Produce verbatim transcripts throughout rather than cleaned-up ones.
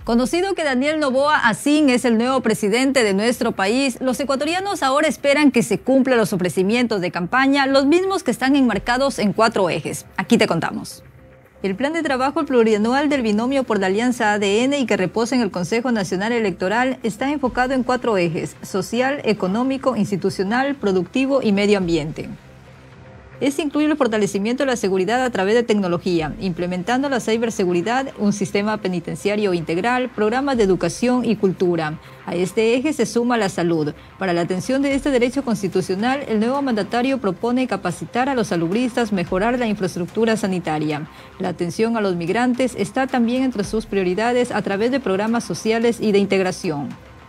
Conocido que Daniel Noboa Asín es el nuevo presidente de nuestro país, los ecuatorianos ahora esperan que se cumplan los ofrecimientos de campaña, los mismos que están enmarcados en cuatro ejes. Aquí te contamos. El plan de trabajo plurianual del binomio por la Alianza A D N y que reposa en el Consejo Nacional Electoral está enfocado en cuatro ejes: social, económico, institucional, productivo y medio ambiente. Este incluye el fortalecimiento de la seguridad a través de tecnología, implementando la ciberseguridad, un sistema penitenciario integral, programas de educación y cultura. A este eje se suma la salud. Para la atención de este derecho constitucional, el nuevo mandatario propone capacitar a los salubristas, mejorar la infraestructura sanitaria. La atención a los migrantes está también entre sus prioridades a través de programas sociales y de integración.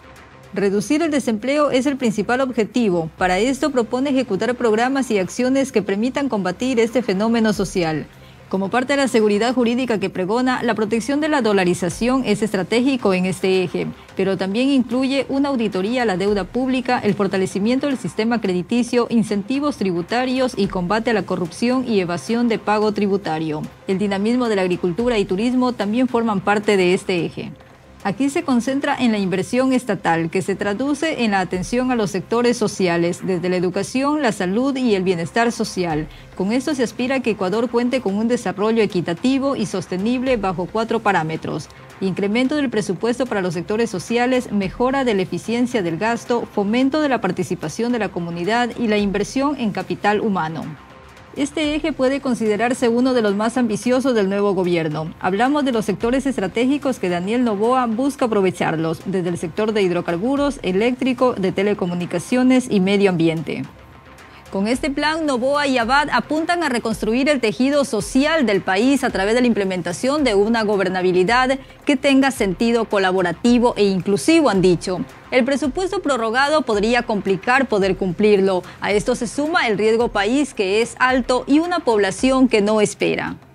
Reducir el desempleo es el principal objetivo. Para esto propone ejecutar programas y acciones que permitan combatir este fenómeno social. Como parte de la seguridad jurídica que pregona, la protección de la dolarización es estratégico en este eje, pero también incluye una auditoría a la deuda pública, el fortalecimiento del sistema crediticio, incentivos tributarios y combate a la corrupción y evasión de pago tributario. El dinamismo de la agricultura y turismo también forman parte de este eje. Aquí se concentra en la inversión estatal, que se traduce en la atención a los sectores sociales, desde la educación, la salud y el bienestar social. Con esto se aspira a que Ecuador cuente con un desarrollo equitativo y sostenible bajo cuatro parámetros: incremento del presupuesto para los sectores sociales, mejora de la eficiencia del gasto, fomento de la participación de la comunidad y la inversión en capital humano. Este eje puede considerarse uno de los más ambiciosos del nuevo gobierno. Hablamos de los sectores estratégicos que Daniel Noboa busca aprovecharlos, desde el sector de hidrocarburos, eléctrico, de telecomunicaciones y medio ambiente. Con este plan, Noboa y Abad apuntan a reconstruir el tejido social del país a través de la implementación de una gobernabilidad que tenga sentido colaborativo e inclusivo, han dicho. El presupuesto prorrogado podría complicar poder cumplirlo. A esto se suma el riesgo país, que es alto, y una población que no espera.